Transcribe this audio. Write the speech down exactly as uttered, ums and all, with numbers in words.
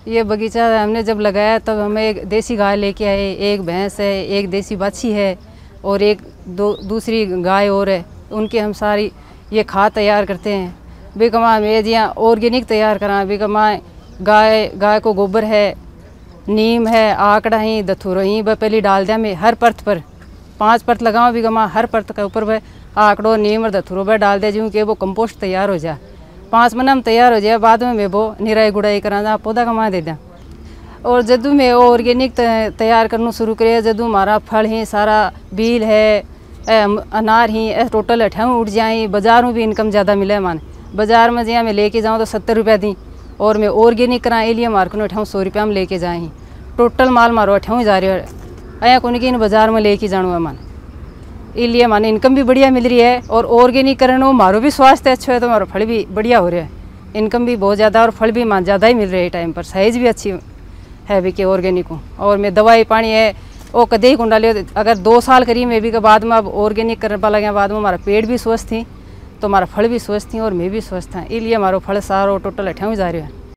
ये बगीचा हमने जब लगाया तब हमें एक देसी गाय लेके आए, एक भैंस है, एक देसी बाछी है और एक दो दूसरी गाय और है। उनकी हम सारी ये खाद तैयार करते हैं। बेकमा में जिया ऑर्गेनिक तैयार करा, बेकमा गाय गाय को गोबर है, नीम है, आकड़ा ही दथुरो ही ब पहले डाल दिया मैं हर परत पर पांच परत लगाऊँ बेकमा हर परत के ऊपर वह आकड़ो नीम और दथुरो वह डाल दिया जो कि वो कंपोस्ट तैयार हो जाए। पाँच महीना में तैयार हो जाए, बाद में मैं वो निराई गुड़ाई करा पौधा कमा दे दें। और जदू मैं ऑर्गेनिक तैयार करना शुरू करे, जदू हमारा फल ही सारा बील है, अनार ही ऐसे टोटल अठाऊ उठ जाए, बाजार में भी इनकम ज़्यादा मिले। मान बाजार में जहाँ मैं लेके जाऊँ तो सत्तर रुपया दी और मैं ऑर्गेनिक करा लिए मार्केट में अठाऊ सौ रुपया में लेके जाए। टोटल माल मारो अठाऊ जा रही है, अया को नहीं बाजार में लेके जाना है। मान इसलिए माने इनकम भी बढ़िया मिल रही है और ऑर्गेनिक करना हो मारो भी स्वास्थ्य अच्छा है तो हमारा फल भी बढ़िया हो रहा है। इनकम भी बहुत ज़्यादा और फल भी मान ज़्यादा ही मिल रहे है टाइम पर, साइज़ भी अच्छी है भी के ऑर्गेनिक हो। और मैं दवाई पानी है वो कदे ही कुंडा लियो, अगर दो साल करी मैं भी के बाद में अब ऑर्गेनिक करने पा लगे, बाद में हमारा पेट भी स्वस्थ थी तो हमारा फल भी स्वस्थ थी और मैं भी स्वस्थ था। इसलिए हमारा फल सारो टोटल अठाऊ जा रहा है।